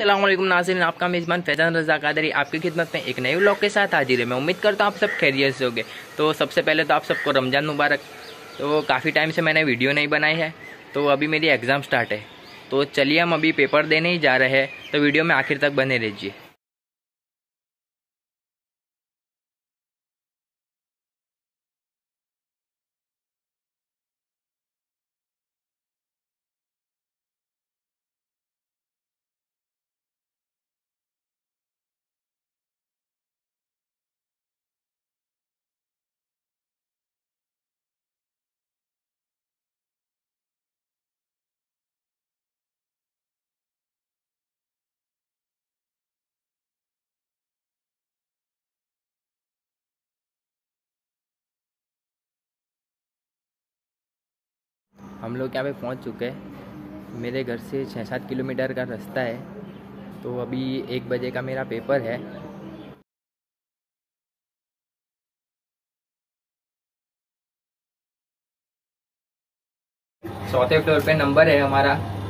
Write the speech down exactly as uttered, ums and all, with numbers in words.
अस्सलाम वालेकुम नाज़रीन, आपका मेज़बान फैज़ान रज़ा कादरी आपकी खिदमत में एक नए व्लॉग के साथ हाजिर है। मैं उम्मीद करता हूँ आप सब खैरियत से होंगे। तो सबसे पहले तो आप सबको रमज़ान मुबारक। तो काफ़ी टाइम से मैंने वीडियो नहीं बनाई है, तो अभी मेरी एग्ज़ाम स्टार्ट है। तो चलिए हम अभी पेपर देने ही जा रहे हैं, तो वीडियो में आखिर तक बने रहिए। हम लोग यहाँ पे पहुँच चुके हैं। मेरे घर से छः सात किलोमीटर का रास्ता है। तो अभी एक बजे का मेरा पेपर है। चौथे फ्लोर पे नंबर है हमारा।